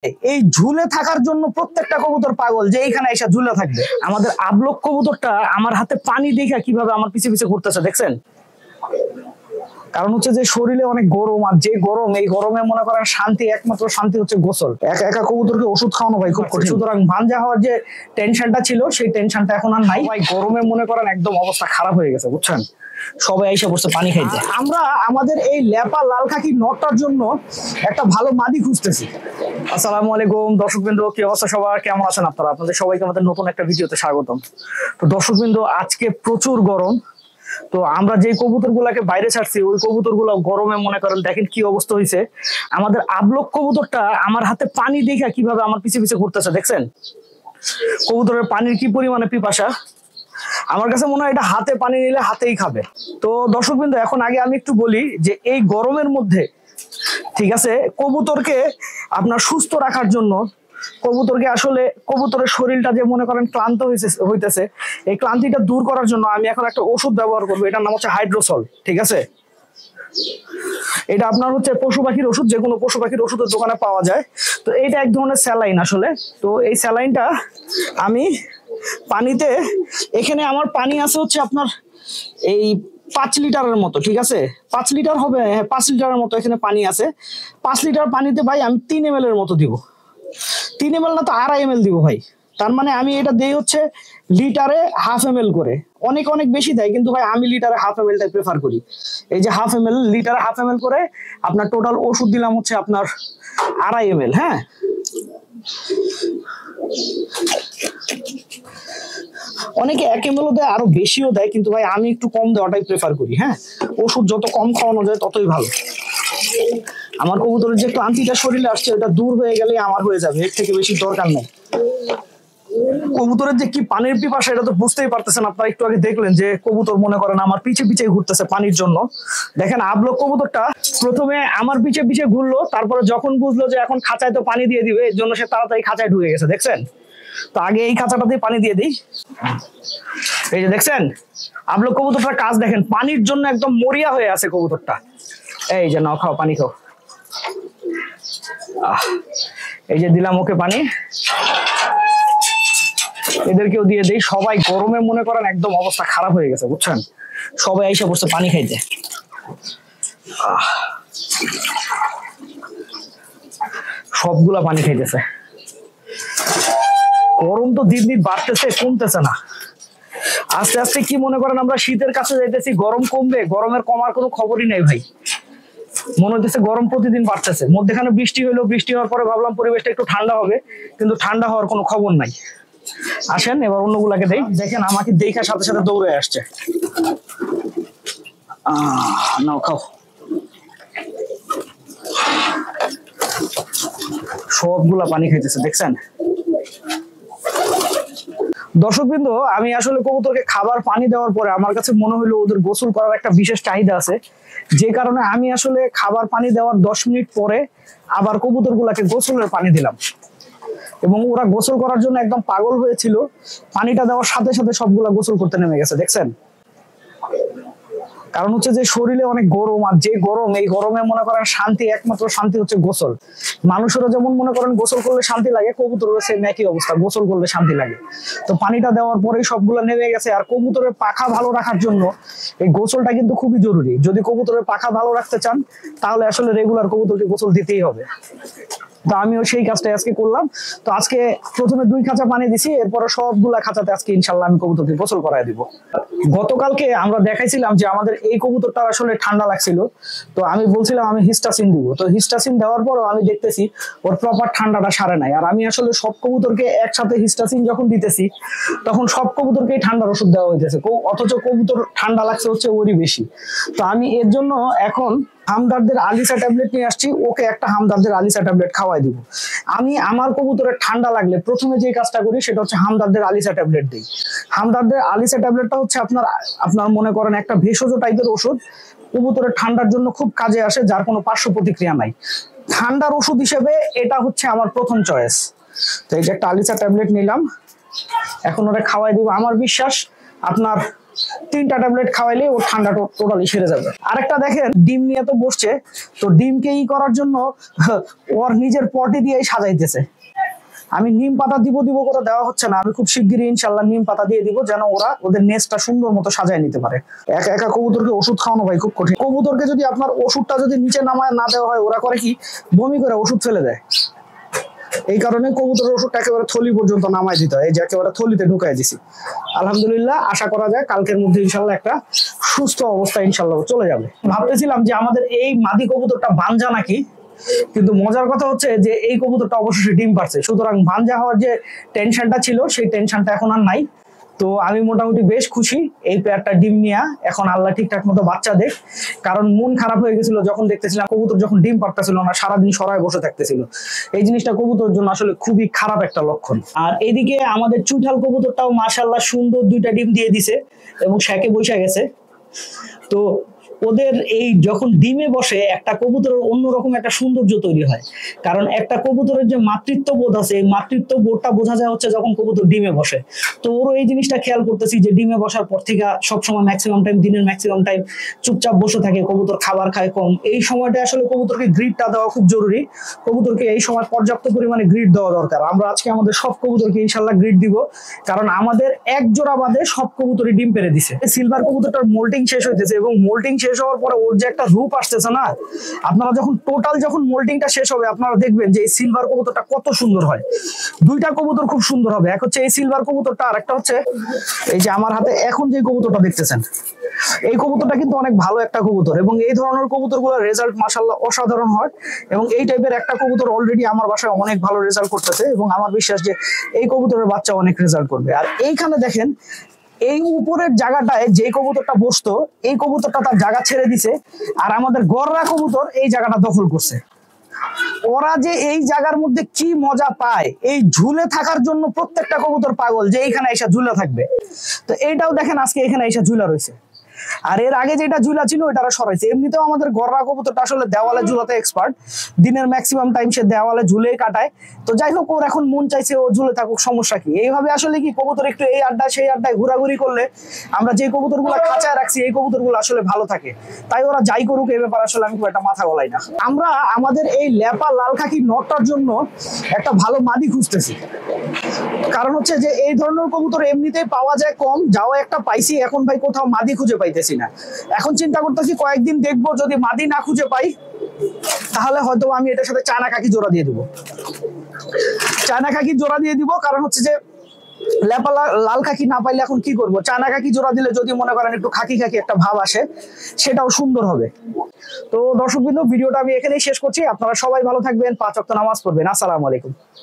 এই ঝুলে থাকার জন্য প্রত্যেকটা কবুতর পাগল যে এইখানে এসে ঝুলে থাকবে। আমাদের আবলক কবুতরটা আমার হাতে পানি দেখা কিভাবে আমার পিছে পিছে ঘুরতেছে দেখছেন। কারণ হচ্ছে যে শরীরে অনেক গরম, আর যে গরম, এই গরমে মনে করেন শান্তি, একমাত্র শান্তি হচ্ছে গোসল। একা একা কবুতরকে ওষুধ খাওয়ানো ভাই খুব কঠিন। সুতরাং ভাঞ্জা হওয়ার যে টেনশনটা ছিল সেই টেনশনটা এখন আর নাই ভাই। গরমে মনে করেন একদম অবস্থা খারাপ হয়ে গেছে বুঝছেন, সবাই এসে বসে পানি খাইতে। আমরা আমাদের এই লেপা লাল খাকি নটটার জন্য একটা ভালো মাদি খুঁজতেছি। আসসালামু আলাইকুম দর্শকবৃন্দ, কি অবস্থা সবার, কেমন আছেন আপনারা? আপনাদের সবাইকে আমাদের নতুন একটা ভিডিওতে স্বাগতম। তো দর্শকবৃন্দ, আজকে প্রচুর গরম। তো আমরা যে কবুতর গুলাকে বাইরে ছাড়ছি ওই কবুতর গুলো গরমে মনে করেন দেখেন কি অবস্থা হয়েছে। আমাদের আবলক কবুতরটা আমার হাতে পানি দেখা কিভাবে আমার পিছে পিছে ঘুরতেছে দেখছেন। কবুতরের পানির কি পরিমাণে পিপাসা, আমার কাছে মনে হয় এটা হাতে পানি নিলে হাতেই খাবে। তো দর্শকবৃন্দ, এখন আগে আমি একটু বলি যে এই গরমের মধ্যে ঠিক আছে কবুতরকে আপনার সুস্থ রাখার জন্য, কবুতরকে আসলে কবুতরের শরীরটা যে মনে করেন ক্লান্ত হইতেছে, এই ক্লান্তিটা দূর করার জন্য আমি এখন একটা ওষুধ ব্যবহার করবো। এটার নাম হচ্ছে হাইড্রোসল, ঠিক আছে। এটা আপনার হচ্ছে পশু পাখির ওষুধ, যে কোনো পশু পাখির ওষুধের দোকানে পাওয়া যায়। তো এইটা এক ধরনের স্যালাইন আসলে। তো এই স্যালাইনটা আমি পানিতে, এখানে আমার পানি আছে হচ্ছে আপনার এই 5 লিটারের মতো, ঠিক আছে 5 লিটার হবে, হ্যাঁ 5 লিটারের মতো এখানে পানি আছে। 5 লিটার পানিতে ভাই আমি 3 ml এর মতো দিব। 3 ml না তো 2.5 ml দিব ভাই। তার মানে আমি এটা দেই হচ্ছে লিটারে 1/2 ml করে। অনেক অনেক বেশি দেয়, কিন্তু ভাই আমি লিটারে 1/2 ml টাই প্রেফার করি। এই যে 1/2 ml, লিটারে 1/2 ml করে আপনার টোটাল ওষুধ দিলাম হচ্ছে আপনার 2.5 ml। হ্যাঁ, অনেকে 1 ml দেয়, আরো বেশিও দেয়, কিন্তু ভাই আমি একটু কম দেওয়াটাই প্রেফার করি। হ্যাঁ, ওষুধ যত কম খাওয়ানো যায় ততই ভালো। আমার কবুতরের যে ক্লান্তিটা শরীরে আসছে ওটা দূর হয়ে গেলে আমার হয়ে যাবে, এর থেকে বেশি দরকার নেই। কবুতরের যে কি পানির পিপাসা এটা তো বুঝতেই পারতেছেন আপনারা। একটু আগে দেখলেন যে কবুতর মনে করেন আমার পিছে পিছে ঘুরতেছে পানির জন্য। দেখেন আবলক কবুতরটা প্রথমে আমার পিছে পিছে ঘুরলো, তারপরে যখন বুঝলো যে এখন খাঁচায় তো পানি দিয়ে দিবে, এর জন্য সে তাড়াতাড়ি খাঁচায় ঢুকে গেছে দেখছেন। তো আগে এই খাঁচাটাতে পানি দিয়ে দিই। এই যে দেখছেন আবলক কবুতরটার কাজ দেখেন, পানির জন্য একদম মরিয়া হয়ে আছে কবুতরটা। এই যে নাও, খাও, পানি খাও। এই যে দিলাম ওকে পানি, এদেরকেও দিয়ে দেই। সবাই গরমে মনে করেন একদম অবস্থা খারাপ হয়ে গেছে বুঝছেন, সবাই এসে বসে পানি খাইতে। সবগুলা পানি খাইতেছে। গরম তো দিন দিন বাড়তেছে, কমতেছে না। আস্তে আস্তে কি মনে করেন আমরা শীতের কাছে যাইতেছি, গরম কমবে, গরমের কমার কোনো খবরই নেই ভাই। মনে হচ্ছে গরম প্রতিদিন বাড়তেছে। মধ্যখানে বৃষ্টি হলো, বৃষ্টি হওয়ার পরে ভাবলাম পরিবেশটা একটু ঠান্ডা হবে, কিন্তু ঠান্ডা হওয়ার কোনো খবর নাই। আসেন এবার অন্যগুলাকে দেই। দেখেন আমাকে দেখার সাথে সাথে দৌড়ে আসছে। নাও খাও। সবগুলা পানি খাইতেছে দেখছেন। দর্শকবৃন্দ, আমি আসলে কবুতরকে খাবার পানি দেওয়ার পরে আমার কাছে মনে হলো ওদের গোসল করার একটা বিশেষ চাহিদা আছে, যে কারণে আমি আসলে খাবার পানি দেওয়ার 10 মিনিট পরে আবার কবুতর গুলাকে গোসলের পানি দিলাম। এবং ওরা গোসল করার জন্য একদম পাগল হয়েছিল। পানিটা দেওয়ার সাথে সাথে সবগুলা গোসল করতে নেমে গেছে দেখছেন। কারণ হচ্ছে যে শরীরে অনেক গরম, আর যে গরম, এই গরমে মনে করেন শান্তি, একমাত্র শান্তি হচ্ছে গোসল। মানুষেরও যেমন মনে করেন গোসল করলে শান্তি লাগে, কবুতরেরও সেম একই অবস্থা, গোসল করলে শান্তি লাগে। তো পানিটা দেওয়ার পরেই সবগুলো নেমে গেছে। আর কবুতরের পাখা ভালো রাখার জন্য এই গোসলটা কিন্তু খুবই জরুরি। যদি কবুতরের পাখা ভালো রাখতে চান তাহলে আসলে রেগুলার কবুতরকে গোসল দিতেই হবে। তো আমিও সেই কাজটা আজকে করলাম। তো আজকে প্রথমে 2 খাঁচা পানি দিছি, এরপরে সবগুলা খাঁচাতে আজকে ইনশাল্লাহ আমি কবুতরকে গোসল করায় দিব। গতকালকে আমরা দেখাইছিলাম যে আমাদের এই কবুতরটা আসলে ঠান্ডা লাগছিল, তো আমি বলছিলাম আমি হিস্টাসিন দিব। তো হিস্টাসিন দেওয়ার পরও আমি দেখতেছি ওর প্রপার ঠান্ডাটা সারে নাই। আর আমি আসলে সব কবুতরকে একসাথে হিস্টাসিন যখন দিতেছি তখন সব কবুতরকেই ঠান্ডার ওষুধ দেওয়া হইতেছে, অথচ কবুতর ঠান্ডা লাগছে হচ্ছে ওরই বেশি। তো আমি এর জন্য এখন হামদার্দের আলিসা ট্যাবলেট নিয়ে আসছি, ওকে একটা হামদার্দের আলিসা ট্যাবলেট খাওয়াই দিব। আমি আমার কবুতরের ঠান্ডা লাগলে প্রথমে যে কাজটা করি সেটা হচ্ছে হামদার্দের আলিসা ট্যাবলেট দিই। হামদার্দের আলিসা ট্যাবলেটটা হচ্ছে আপনার মনে করেন একটা ভেষজ টাইপের ওষুধ, কবুতরের ঠান্ডার জন্য খুব কাজে আসে, যার কোনো পার্শ্ব প্রতিক্রিয়া নাই। ঠান্ডার ওষুধ হিসেবে এটা হচ্ছে আমার প্রথম চয়েস। তো এই যে একটা আলিসা ট্যাবলেট নিলাম, এখন ওটা খাওয়াই দিব। আমার বিশ্বাস আপনার 3টা ট্যাবলেট খাওয়াইলে ওর ঠান্ডা টোটালি সেরে যাবে। আরেকটা দেখেন ডিম নিয়ে তো বসছে, তো ডিমকে করার জন্য ওর নিজের পটি দিয়ে সাজাইতেছে। আমি নিম পাতা দিব করে দেওয়া হচ্ছে না, আমি খুব শিগগিরই ইনশাল্লাহ নিম পাতা দিয়ে দিব, যেন ওরা ওদের নেস্টটা সুন্দর মতো সাজায় নিতে পারে। একা একা কবুতরকে ওষুধ খাওয়ানো ভাই খুব কঠিন। কবুতরকে যদি আপনার ওষুধটা যদি নিচে নামায় না দেওয়া হয়, ওরা করে কি বমি করে ওষুধ ফেলে দেয়। এই কারণে কবুতরের ওষুধটা একেবারে থলি পর্যন্ত নামাই দিতে হয়, এই যে একেবারে থলিতে ঢুকাই দিছি। আলহামদুলিল্লাহ, আশা করা যায় কালকের মধ্যে ইনশাল্লাহ একটা সুস্থ অবস্থা ইনশাল্লাহ চলে যাবে। ভাবতেছিলাম যে আমাদের এই মাদি কবুতরটা বানজা নাকি, কিন্তু মজার কথা হচ্ছে যে এই কবুতরটা অবশ্যই ডিম পারছে, সুতরাং বানজা হওয়ার যে টেনশনটা ছিল সেই টেনশনটা এখন আর নাই। তো আমি মোটামুটি বেশ খুশি এই পেয়ারটা ডিম নিয়ে। এখন আল্লাহ ঠিকঠাক মতো বাচ্চা দেখ, কারণ মন খারাপ হয়ে গেছিল যখন দেখতেছিলাম কবুতর যখন ডিম পারতেছিল না, সারাদিন সরায় বসে থাকতেছিল। এই জিনিসটা কবুতরের জন্য আসলে খুবই খারাপ একটা লক্ষণ। আর এদিকে আমাদের চুঠাল কবুতরটাও মাশাআল্লাহ সুন্দর 2টা ডিম দিয়ে দিছে এবং শ্যাকে বসে গেছে। তো ওদের এই যখন ডিমে বসে একটা কবুতরের অন্যরকম একটা সৌন্দর্য তৈরি হয়, কারণ একটা কবুতরের যে মাতৃত্ব বোধ আছে, এই মাতৃত্ব বোধটা বোঝা যায় হচ্ছে যখন কবুতর ডিমে বসে। তো ওরও এই জিনিসটা খেয়াল করতেছি যে ডিমে বসার পর থেকে সবসময় ম্যাক্সিমাম টাইম, দিনের ম্যাক্সিমাম টাইম চুপচাপ বসে থাকে, কবুতর খাবার খায় কম। এই সময়টা আসলে কবুতরকে গ্রিডটা দেওয়া খুব জরুরি, কবুতরকে এই সময় পর্যাপ্ত পরিমাণে গ্রিড দেওয়া দরকার। আমরা আজকে আমাদের সব কবুতরকে ইনশাল্লাহ গ্রিড দিব, কারণ আমাদের এক জোড়া বাদে সব কবুতরই ডিম পেরে দিছে। সিলভার কবুতরটার মোল্টিং শেষ হইতেছে এবং মোল্টিং শেষ হওয়ার পরে ওর যে একটা রূপ আসতেছে না, আপনারা যখন টোটাল যখন মোল্টিংটা শেষ হবে আপনারা দেখবেন যে এই সিলভার কবুতরটা কত সুন্দর হয়। 2টা কবুতর খুব সুন্দর হবে, এক হচ্ছে এই সিলভার কবুতরটা, আর একটা হচ্ছে এই যে আমার হাতে এখন যে কবুতরটা দেখতেছেন, এই কবুতরটা কিন্তু অনেক ভালো একটা কবুতর এবং এই ধরনের কবুতরগুলোর রেজাল্ট মাশাআল্লাহ অসাধারণ হয়। এবং এই টাইপের একটা কবুতর অলরেডি আমার বাসায় অনেক ভালো রেজাল্ট করতেছে এবং আমার বিশ্বাস যে এই কবুতরের বাচ্চা অনেক রেজাল্ট করবে। আর এইখানে দেখেন এই উপরের জায়গাটায় যে কবুতরটা বসতো, এই কবুতরটা তার জায়গা ছেড়ে দিছে, আর আমাদের গররা কবুতর এই জায়গাটা দখল করছে। ওরা যে এই জায়গার মধ্যে কি মজা পায়, এই ঝুলে থাকার জন্য প্রত্যেকটা কবুতর পাগল যে এইখানে এসে ঝুলে থাকবে। তো এইটাও দেখেন আজকে এখানে এসে ঝুলা রয়েছে, আর এর আগে যেটা ঝুলা ছিল ওইটারা সরাইছে। এমনিতেও আমাদের গররা কবুতরটা আসলে দেওয়ালে ঝুলাতে এক্সপার্ট, দিনের ম্যাক্সিমাম টাইম সে দেওয়ালে ঝুলে কাটায়। তো যাই হোক, ওর এখন মন চাইছে ও ঝুলে থাকুক, সমস্যা কি। এইভাবে আসলে কি কবুতর একটু এই আড্ডায় সেই আড্ডায় ঘোরাঘুরি করলে আমরা যে কবুতরগুলো খাঁচায় রাখছি এই কবুতরগুলো আসলে ভালো থাকে। তাই ওরা যাই করুক, এই ব্যাপার আসলে আমি খুব একটা মাথা গলাই না। আমরা আমাদের এই লেপা লাল খাকি নটটার জন্য একটা ভালো মাদি খুঁজতেছি, কারণ হচ্ছে যে এই ধরনের কবুতর এমনিতেই পাওয়া যায় কম, যাও একটা পাইছি, এখন ভাই কোথাও মাদি খুঁজে পাইতেছি না। এখন চিন্তা করতেছি কয়েকদিন দেখবো, যদি মাদি না খুঁজে পাই তাহলে হয়তো আমি এটার সাথে চায়না খাকি জোড়া দিয়ে দিব। চায়না খাকি জোড়া দিয়ে দিব, কারণ হচ্ছে যে লেপা লাল খাকি না পাইলে এখন কি করব, চায়না খাকি জোড়া দিলে যদি মনে করেন একটু খাকি খাকি একটা ভাব আসে, সেটাও সুন্দর হবে। তো দর্শকবৃন্দ, ভিডিওটা আমি এখানেই শেষ করছি। আপনারা সবাই ভালো থাকবেন, 5 ওয়াক্ত নামাজ পড়বেন। আসসালামু আলাইকুম।